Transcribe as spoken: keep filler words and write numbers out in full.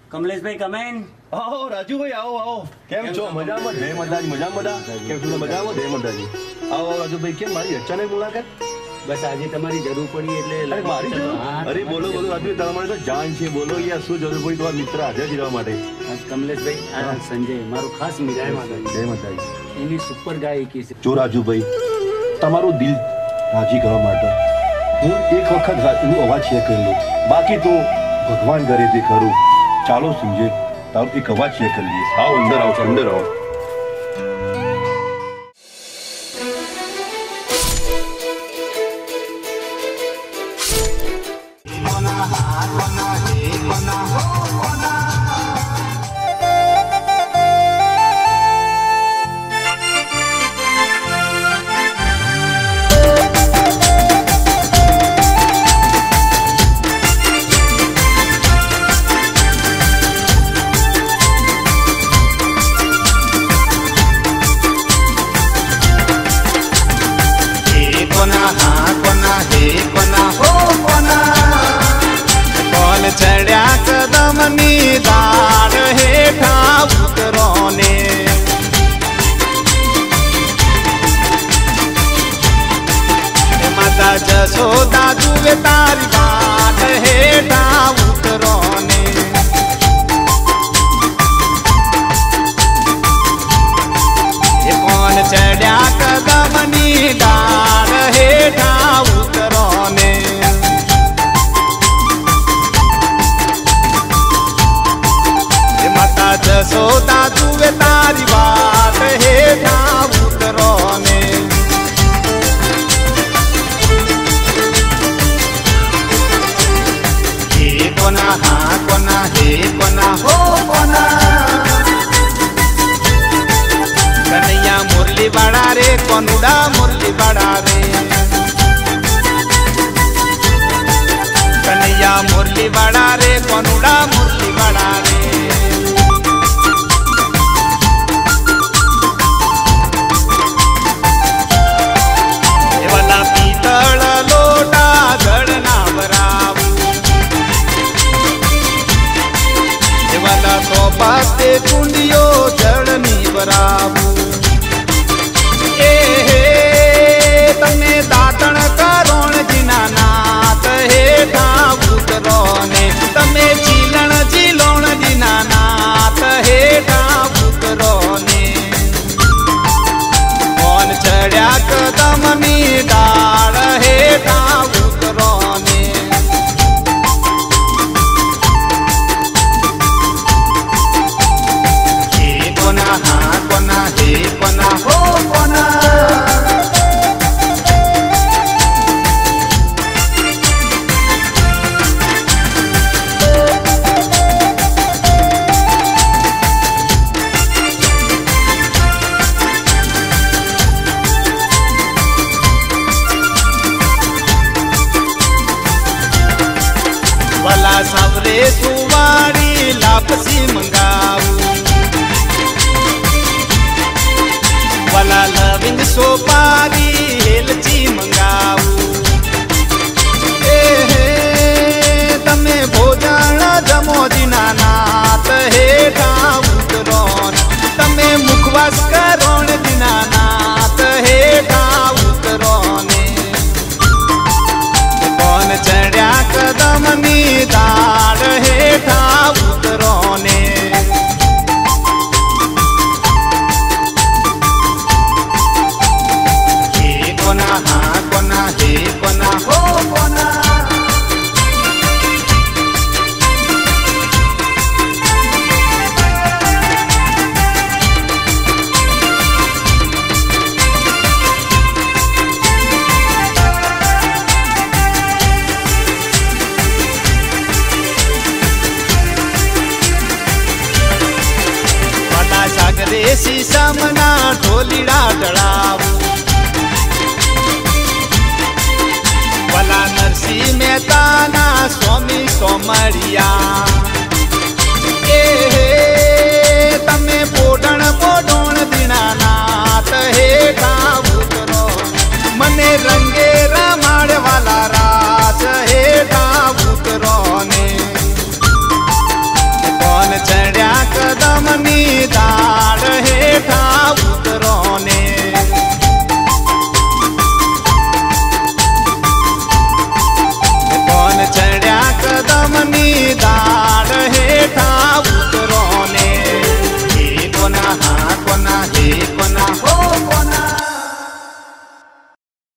कमलेश भाई कमेन। आओ राजू भाई आओ आओ केम छो मजाમાં જય માતાજી મજામાં બધા કેમ છો મજામાં જય માતાજી आओ राजू भाई केम मारी अचानक मुलाकात बस आज તમારી જરૂર પડી એટલે अरे मारी જરૂર अरे बोलो बोलो राजू તમારે તો જાન છે बोलो યાર શું જરૂર પડી તમારા મિત્ર હાજર જીરવા માટે કમલેશ ભાઈ આ સંજય મારો ખાસ મિત્ર જય માતાજી જય માતાજી એની સુપર ગાયકી છે જો राजू भाई તમારું દિલ રાજી કરવા માટે હું એક વખત રાતનું અવાજ શેર કરી લઉં બાકી તો ભગવાન કરે તે કરું ચાલો સંજય તારું એક અવાજ શેર કરી લઈએ આવો અંદર આવો અંદર આવો चढ़िया कदमनी दाड़ हेठा उतरो ने माता जसोदा जुए तारी बाट हेठा उतरो ने कौन चढ़िया कदमनी दाड़ हेठा उतरो ने जसोदा जुए तारी बात हेठा उतरो ने हे कोना हाँ कोना हे कोना हो कोना कन्हैया मुरली बड़ा रे कोनुड़ा मुरली बड़ा रे कन्हैया मुरली बड़ा रे कोनुड़ा मुरली बड़ा रे तो बाते कुंडियो जड़नी बराबू ए हे तमे दातण करोण जिना नाथ हेठा उतरो ने तमे चीलण जिलोण जिना नाथ हेठा उतरो ने कौन चढ़िया कदमनी डाड़ हेठा उतरो ने हाँ कोना हे कोना हो कोना भला सबरे सुवाड़ी लापसी मंगाऊ वाला लविंग सोपारी हेलची मंगाऊ ए हे तमे भोजन जमो जिना नाथ हेठा उतरो तमे मुखवास करोण जिना नाथ हेठा उतरो ने कौन चढ़िया कदमनी दाड़ हेठा उतरो ने कोना हाँ कोना हे कोना हो कोना वाला सागरे शीशमना ढोलीड़ा डड़ाऊ वाला नरसिंह मेहता ना स्वामी सोमरिया